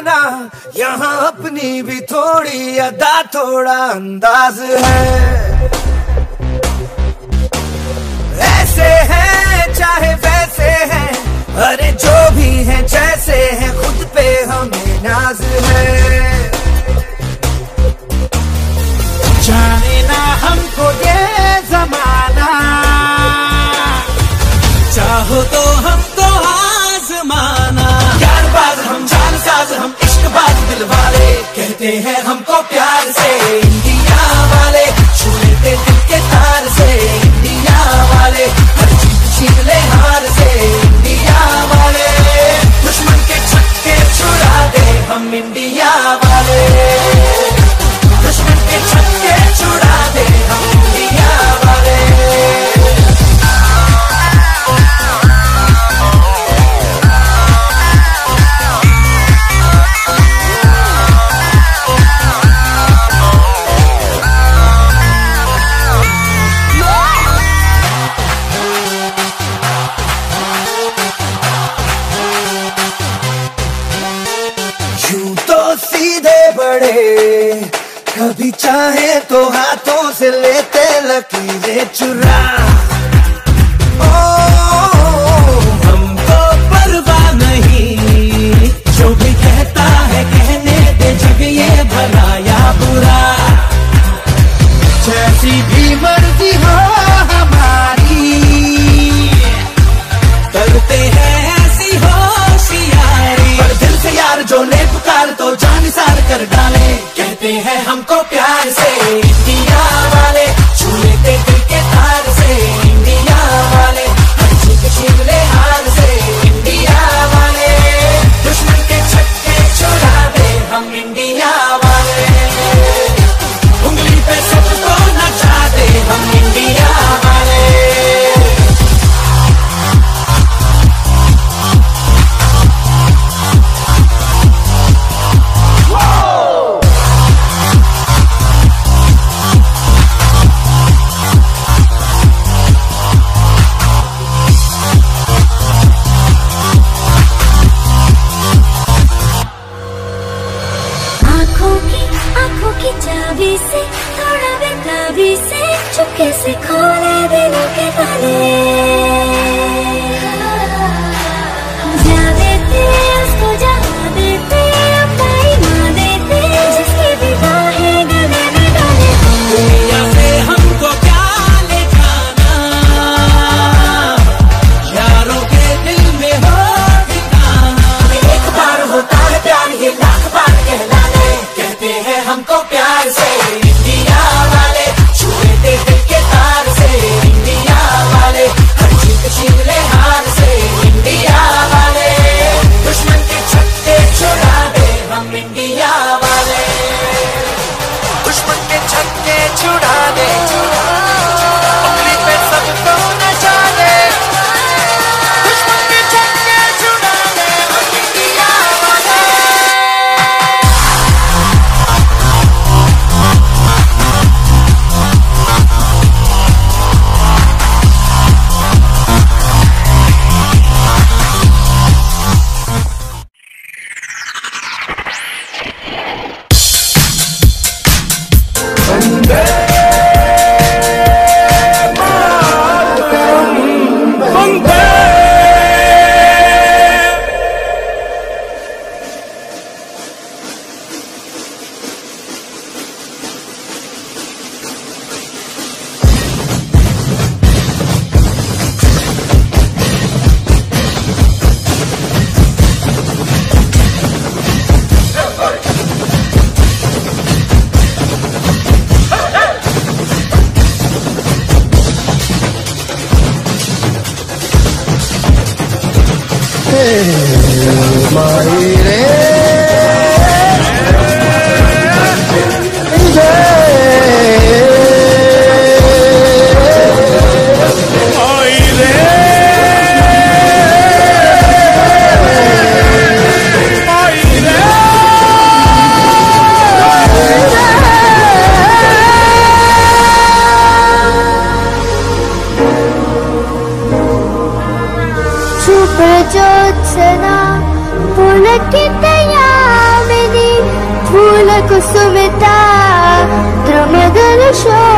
ना, यहाँ अपनी भी थोड़ी अदा थोड़ा अंदाज है। ऐसे हैं चाहे वैसे हैं, अरे जो भी हैं जैसे हैं, खुद पे हमें नाज है। जाने ना हमको ये जमाना, चाहो तो हमको आजमाना। प्यारबाज हम, जानसाज हम, इश्कबाज दिल वाले, कहते हैं हमको प्यार से इंडिया वाले। छू लेते दिल के तार से इंडिया वाले, हर चीज छीन ले हार से इंडिया वाले। दुश्मन के छक्के छुड़ा दे हम इंडिया वाले, दुश्मन के छक्के छुड़ा दे हम इंडिया वाले। यूं तो सीधे बड़े, कभी चाहे तो हाथों से लेते लकीरें चुरा। ओ हमको परवाह नहीं, जो भी कहता है कहने दे, जग ये भला या बुरा। जैसी भी मर्जी हो हमारी, करते हैं ऐसी होशियारी। पर दिल से यार जो ले पुकार तो जान सार कर डाले, कहते हैं हमको प्यार से इंडिया वाले। छू लेते दिल के तार से इंडिया वाले, हर चीज छीन ले हार से इंडिया वाले। दुश्मन के छक्के छुड़ा दे हम इंडिया वाले, उंगली पे सबको नचा दे हम इंडिया वाले। आँखों की चाबी से, थोड़ा बेताबी से, चुपके से खोले दिलों के ताले। जा देते उसको जहाँ देते, अपना ईमान देते, जिसकी भी बाहें गले में डाले। दुनिया से हमको क्या ले जाना, यारों के दिल में हो ठिकाना। एक बार होता है प्यार, ये लाख बार कहलाने, कहते हैं हमको प्यार से इंडिया वाले। छू लेते दिल के तार से इंडिया वाले, हर चीज छीन ले हार से इंडिया वाले। दुश्मन के छक्के छुड़ा दे हम इंडिया वाले, दुश्मन के छक्के छुड़ा दे, उंगली पे सबको नचा दे। दुश्मन के छक्के छुड़ा दे हम इंडिया वाले। ज्योत्सना पुलकित यामिनी कुसुमिता द्रुमदल शो